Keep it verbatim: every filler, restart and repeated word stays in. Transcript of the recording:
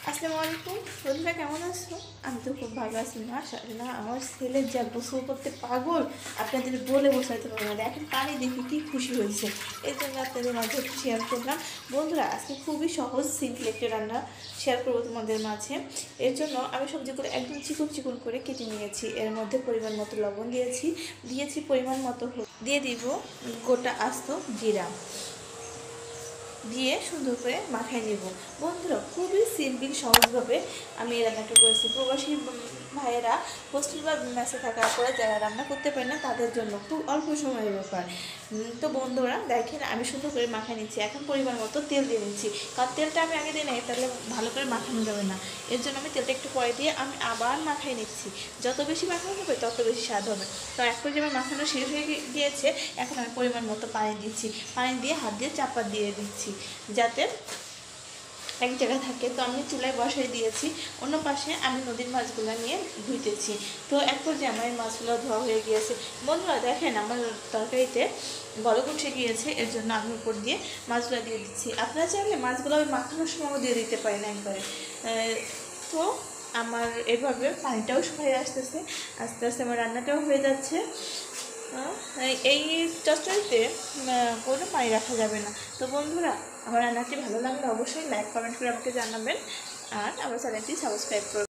আসসালামু আলাইকুম বন্ধুরা, কেমন আছো? আমি তো খুব ভালো আছি। মাশাআল্লাহ, আমার ছেলে যা গোসল করতে পাগল, আপনাদের বলে বোঝাতে পারবো না। দেখেন পানি দেখে কি খুশি হয়েছে, এই জন্য আপনাদের মাঝে একটু শেয়ার করলাম। বন্ধুরা, আজকে খুবই সহজ সিম্পল একটি রান্না শেয়ার করবো তোমাদের মাঝে। এর জন্য আমি সবজিগুলো একদম চিকন চিকন করে কেটে নিয়েছি। এর মধ্যে পরিমাণ মতো লবণ দিয়েছি, দিয়েছি পরিমাণ মতো দিয়ে দিব গোটা আস্ত জিরা, দিয়ে সুন্দর করে মাখাই নেব। বন্ধুরা, খুবই সিম্পল সহজভাবে আমি এই রান্নাটা করেছি। প্রবাসী ভাইয়েরা হোস্টেল বা মেসে থাকার পরে যারা রান্না করতে পারে না তাদের জন্য খুব অল্প সময়ের ব্যাপার। তো বন্ধুরা দেখেন, আমি সুন্দর করে মাখাই নিচ্ছি। এখন পরিমাণ মতো তেল দিয়ে নিচ্ছি, কারণ তেলটা আমি আগে দিই নাই, তাহলে ভালো করে মাখানো যাবে না। এর জন্য আমি তেলটা একটু পরে দিয়ে আমি আবার মাখাই নিচ্ছি। যত বেশি মাখানো হবে তত বেশি স্বাদ হবে। তো এখন যে আমার মাখানো শেষ হয়ে গিয়েছে, এখন আমি পরিমাণ মতো পানি দিচ্ছি। পানি দিয়ে হাত দিয়ে চাপা দিয়ে দিচ্ছি যাতে এক জায়গায় থাকে। তো আমি চুলায় বসাই দিয়েছি। অন্য পাশে আমি নদীর মাছগুলো নিয়ে ধুইতেছি। তো এক পর্যায়ে আমার এই মাছগুলো ধোয়া হয়ে গিয়েছে। বন্ধুরা দেখেন, আমার তরকারিতে বলক উঠে গিয়েছে, এর জন্য আমি উপর দিয়ে মাছগুলো দিয়ে দিচ্ছি। আপনারা চাইলে মাছগুলো আমি মাখানোর সময়ও দিয়ে দিতে পারেন একবারে। তো আমার এভাবে পানিটাও শুকিয়ে আসতেছে, আস্তে আস্তে আমার রান্নাটাও হয়ে যাচ্ছে। এই চচ্চড়িতে কোনো পানি রাখা যাবে না। তো বন্ধুরা, আমার রান্নাটি ভালো লাগলে অবশ্যই লাইক কমেন্ট করে আমাকে জানাবেন, আর আমার চ্যানেলটি সাবস্ক্রাইব করবেন।